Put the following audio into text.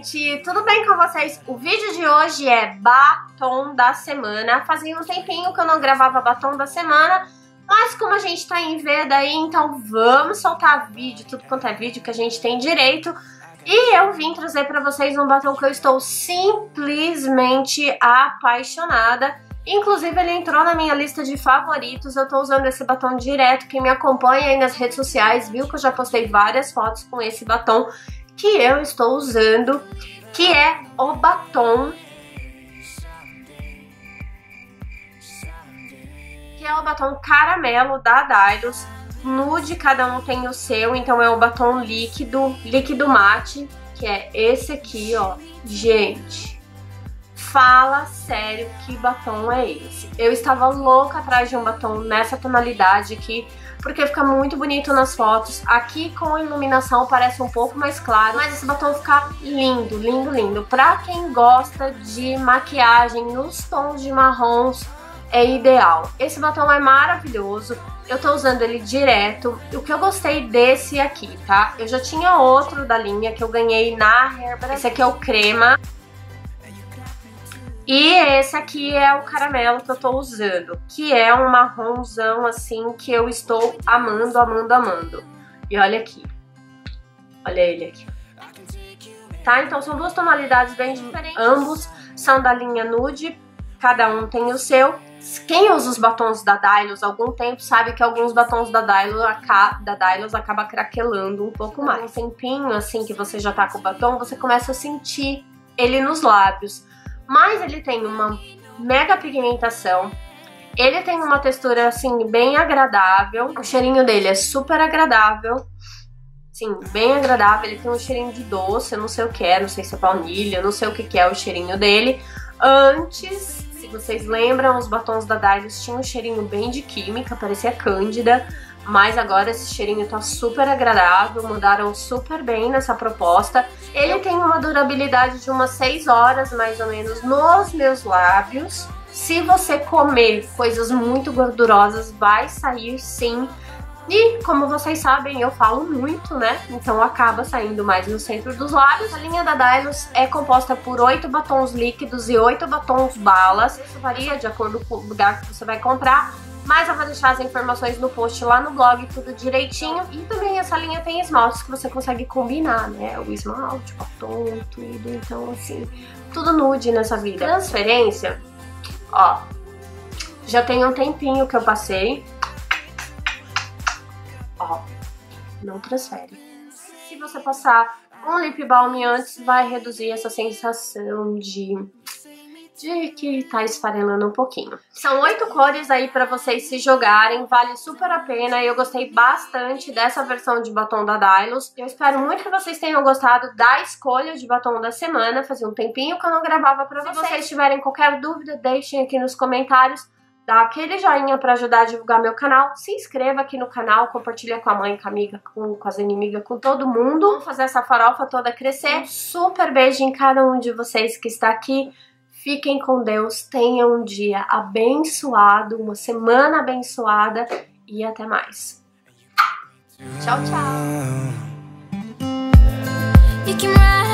gente, tudo bem com vocês? O vídeo de hoje é batom da semana. Fazia um tempinho que eu não gravava batom da semana, mas como a gente tá em veda aí, então vamos soltar vídeo, tudo quanto é vídeo que a gente tem direito. E eu vim trazer pra vocês um batom que eu estou simplesmente apaixonada. Inclusive ele entrou na minha lista de favoritos, eu tô usando esse batom direto. Quem me acompanha aí nas redes sociais viu que eu já postei várias fotos com esse batom que eu estou usando, que é o batom caramelo da Dylos. Nude, cada um tem o seu, então é o batom líquido mate, que é esse aqui, ó. Gente, fala sério, que batom é esse? Eu estava louca atrás de um batom nessa tonalidade aqui, porque fica muito bonito nas fotos. Aqui com iluminação parece um pouco mais claro, mas esse batom fica lindo, lindo, lindo. Pra quem gosta de maquiagem nos tons de marrons, é ideal. Esse batom é maravilhoso, eu tô usando ele direto. O que eu gostei desse aqui, tá? Eu já tinha outro da linha que eu ganhei na Hair. Esse aqui é o crema. E esse aqui é o caramelo que eu tô usando, que é um marronzão assim que eu estou amando, amando, amando. E olha aqui, olha ele aqui. Tá? Então são duas tonalidades bem diferentes, ambos são da linha nude, cada um tem o seu. Quem usa os batons da Dylos há algum tempo sabe que alguns batons da Dylos acaba craquelando um pouco mais. Um tempinho assim que você já tá com o batom, você começa a sentir ele nos lábios. Mas ele tem uma mega pigmentação, ele tem uma textura assim bem agradável, o cheirinho dele é super agradável, sim, bem agradável. Ele tem um cheirinho de doce, eu não sei o que é, não sei se é baunilha, não sei o que é o cheirinho dele. Antes, se vocês lembram, os batons da Dylos tinham um cheirinho bem de química, parecia cândida, mas agora esse cheirinho tá super agradável, mudaram super bem nessa proposta. Ele tem uma durabilidade de umas 6 horas, mais ou menos, nos meus lábios. Se você comer coisas muito gordurosas, vai sair sim. E como vocês sabem, eu falo muito, né? Então acaba saindo mais no centro dos lábios. A linha da Dylos é composta por 8 batons líquidos e 8 batons balas. Isso varia de acordo com o lugar que você vai comprar, mas eu vou deixar as informações no post lá no blog, tudo direitinho. E também essa linha tem esmaltes que você consegue combinar, né? O esmalte, o batom, tudo. Então, assim, tudo nude nessa vida. Transferência, ó, já tem um tempinho que eu passei. Ó, não transfere. Se você passar um lip balm antes, vai reduzir essa sensação de que tá esfarelando um pouquinho. São 8 cores aí pra vocês se jogarem, vale super a pena. Eu gostei bastante dessa versão de batom da Dylos. Eu espero muito que vocês tenham gostado da escolha de batom da semana. Fazia um tempinho que eu não gravava pra vocês. Se vocês tiverem qualquer dúvida, deixem aqui nos comentários. Dá aquele joinha pra ajudar a divulgar meu canal. Se inscreva aqui no canal, compartilha com a mãe, com a amiga, com as inimigas, com todo mundo. Vamos fazer essa farofa toda crescer. Um super beijo em cada um de vocês que está aqui. Fiquem com Deus, tenham um dia abençoado, uma semana abençoada e até mais. Tchau, tchau!